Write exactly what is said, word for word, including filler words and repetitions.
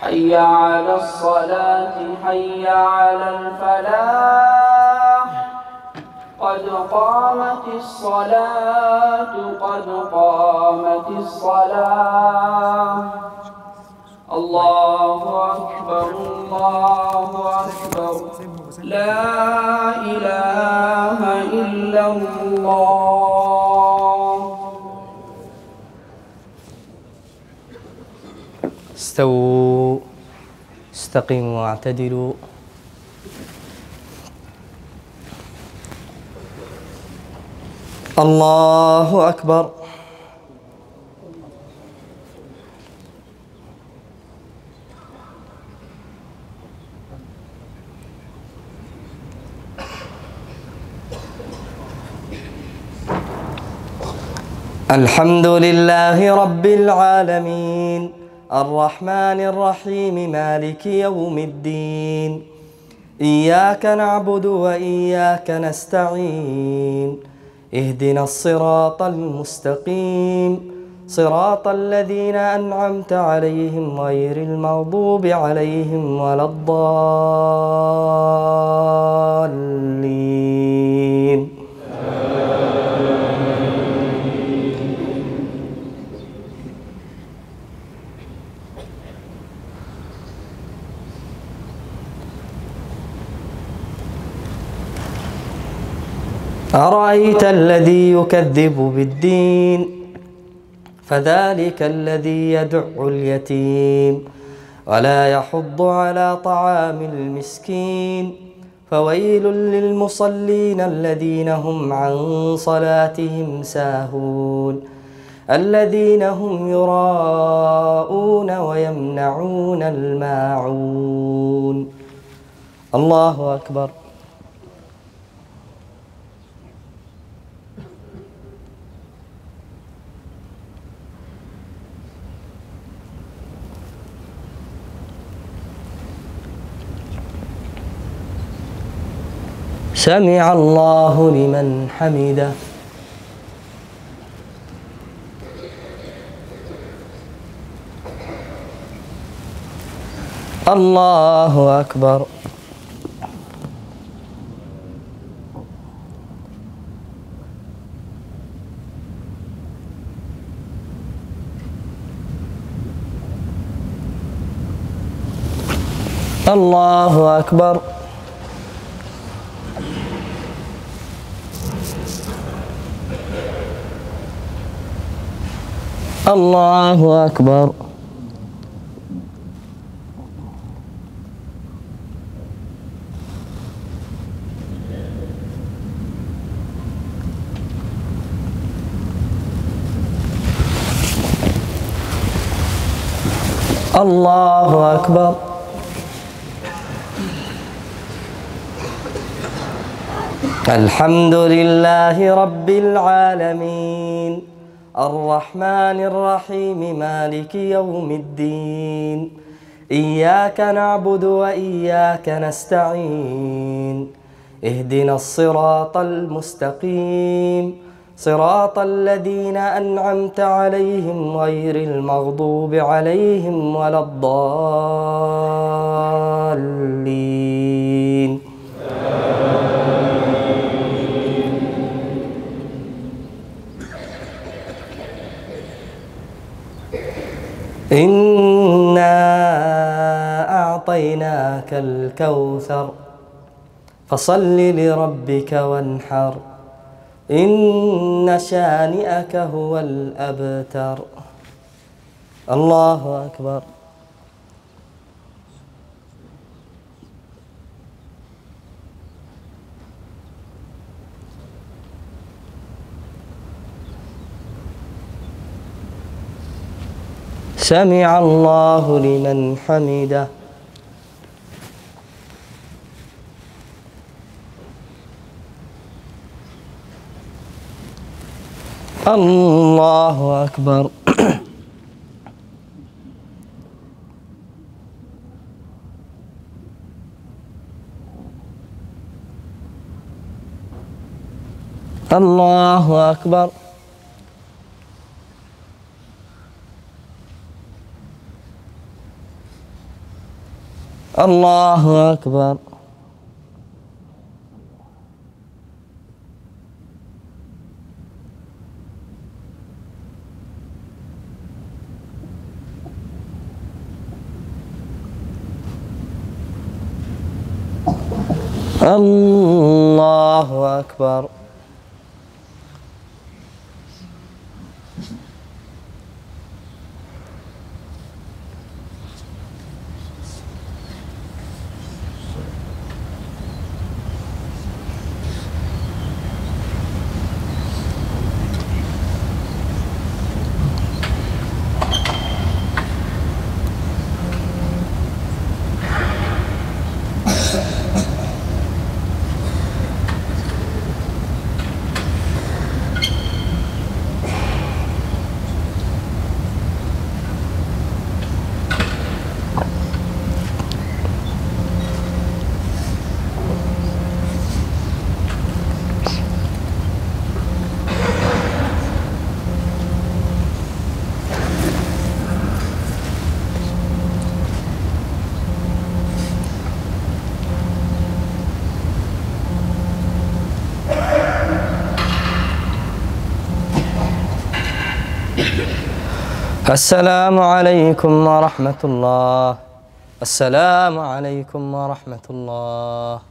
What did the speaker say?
حي على الصلاة حي على الفلاح قد قامت الصلاة قد قامت الصلاة الله أكبر الله أكبر لا إله إلا الله. استووا استقيموا واعتدلوا. الله أكبر. الحمد لله رب العالمين الرحمن الرحيم مالك يوم الدين إياك نعبد وإياك نستعين اهدنا الصراط المستقيم صراط الذين أنعمت عليهم غير المغضوب عليهم ولا الضالين. أرأيت الذي يكذب بالدين فذلك الذي يدع اليتيم ولا يحض على طعام المسكين فويل للمصلين الذين هم عن صلاتهم ساهون الذين هم يراءون ويمنعون الماعون. الله أكبر. سمع الله لمن حمده. الله أكبر. الله أكبر. الله أكبر. الله أكبر. الحمد لله رب العالمين الرحمن الرحيم مالك يوم الدين إياك نعبد وإياك نستعين اهدنا الصراط المستقيم صراط الذين أنعمت عليهم غير المغضوب عليهم ولا الضالين. إنا أعطيناك الكوثر فصل لربك وانحر إن شانئك هو الأبتر. الله أكبر. سمع الله لمن حمده. الله أكبر. الله أكبر. الله أكبر. الله أكبر. السلام عليكم ورحمة الله. السلام عليكم ورحمة الله.